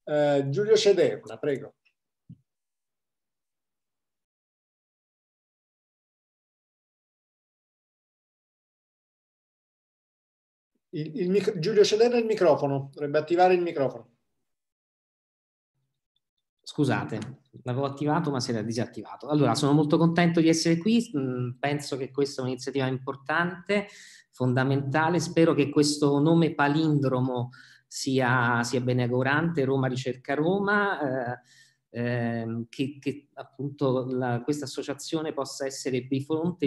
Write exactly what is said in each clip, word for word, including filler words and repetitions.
Eh, Giulio Cederna, prego. Il, il micro, Giulio Cederna il microfono, dovrebbe attivare il microfono. Scusate, l'avevo attivato ma si era disattivato. Allora, sono molto contento di essere qui, penso che questa è un'iniziativa importante, fondamentale, spero che questo nome palindromo sia, sia beneaugurante, Roma Ricerca Roma, eh, eh, che, che appunto la, questa associazione possa essere bifronte,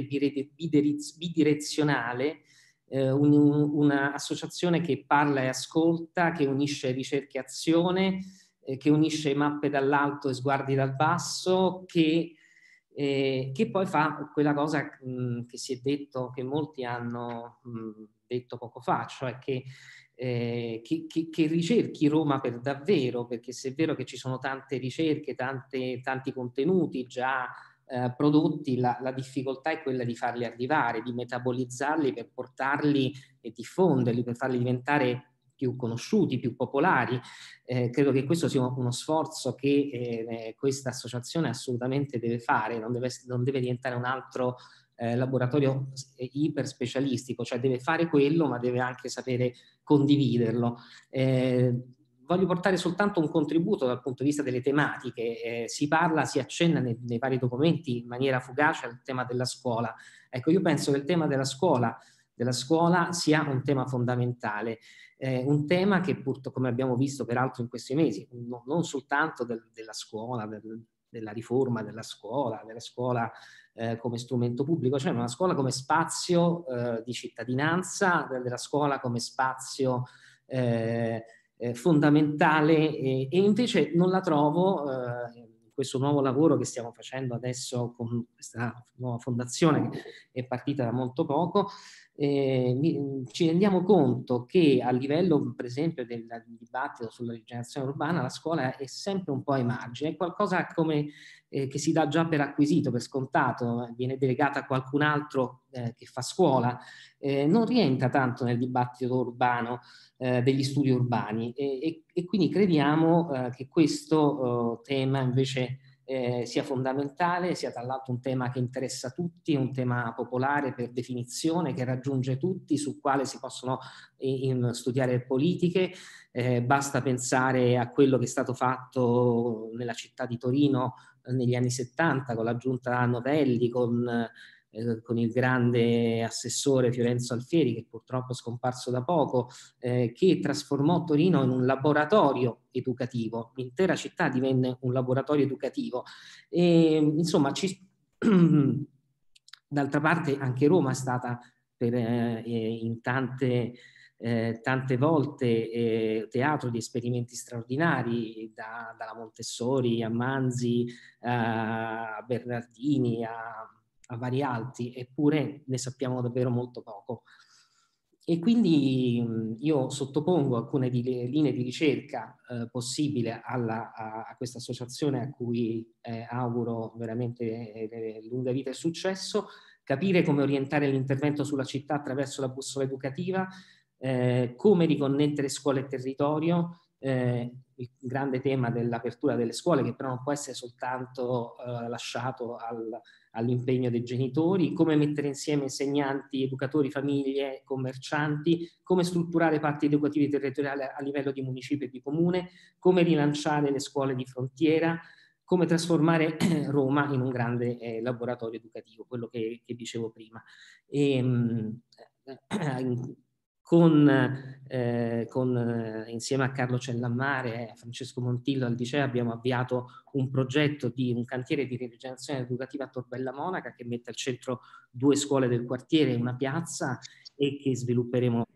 bidirezionale, eh, un, un'associazione che parla e ascolta, che unisce ricerca e azione, che unisce mappe dall'alto e sguardi dal basso, che, eh, che poi fa quella cosa mh, che si è detto, che molti hanno mh, detto poco fa, cioè che, eh, che, che, che ricerchi Roma per davvero, perché se è vero che ci sono tante ricerche, tante, tanti contenuti già eh, prodotti, la, la difficoltà è quella di farli arrivare, di metabolizzarli per portarli e diffonderli, per farli diventare più conosciuti, più popolari. Eh, credo che questo sia uno sforzo che eh, questa associazione assolutamente deve fare, non deve, non deve diventare un altro eh, laboratorio iper specialistico, cioè deve fare quello ma deve anche sapere condividerlo. Eh, voglio portare soltanto un contributo dal punto di vista delle tematiche, eh, si parla, si accenna nei, nei vari documenti in maniera fugace al tema della scuola. Ecco, io penso che il tema della scuola, della scuola sia un tema fondamentale. Eh, un tema che purtroppo, come abbiamo visto peraltro in questi mesi, no, non soltanto del, della scuola, del, della riforma della scuola, della scuola eh, come strumento pubblico, cioè una scuola come spazio eh, di cittadinanza, della scuola come spazio eh, eh, fondamentale e, e invece non la trovo eh, in questo nuovo lavoro che stiamo facendo adesso con questa nuova fondazione che è partita da molto poco. Eh, ci rendiamo conto che a livello per esempio del, del dibattito sulla rigenerazione urbana la scuola è sempre un po' ai margini, è qualcosa come, eh, che si dà già per acquisito, per scontato, viene delegata a qualcun altro eh, che fa scuola, eh, non rientra tanto nel dibattito urbano eh, degli studi urbani e, e, e quindi crediamo eh, che questo eh, tema invece Eh, sia fondamentale, sia tra l'altro un tema che interessa tutti, un tema popolare per definizione, che raggiunge tutti, sul quale si possono in, studiare politiche. Eh, basta pensare a quello che è stato fatto nella città di Torino eh, negli anni settanta con la giunta Novelli, con eh, con il grande assessore Fiorenzo Alfieri, che purtroppo è scomparso da poco, eh, che trasformò Torino in un laboratorio educativo. L'intera città divenne un laboratorio educativo. E, insomma, ci... d'altra parte anche Roma è stata per, eh, in tante... Eh, tante volte eh, teatro di esperimenti straordinari, da, dalla Montessori a Manzi, a Bernardini, a, a vari altri, eppure ne sappiamo davvero molto poco. E quindi mh, io sottopongo alcune di, linee di ricerca eh, possibile alla, a, a questa associazione a cui eh, auguro veramente eh, lunga vita e successo, capire come orientare l'intervento sulla città attraverso la bussola educativa, eh, come riconnettere scuola e territorio, eh, il grande tema dell'apertura delle scuole che però non può essere soltanto eh, lasciato al, all'impegno dei genitori, come mettere insieme insegnanti, educatori, famiglie, commercianti, come strutturare parti educativi territoriali a livello di municipio e di comune, come rilanciare le scuole di frontiera, come trasformare Roma in un grande eh, laboratorio educativo, quello che, che dicevo prima. E, mh, con, eh, con, eh, insieme a Carlo Cellammare e a Francesco Montillo al Liceo abbiamo avviato un progetto di un cantiere di rigenerazione educativa a Tor Bella Monaca che mette al centro due scuole del quartiere e una piazza e che svilupperemo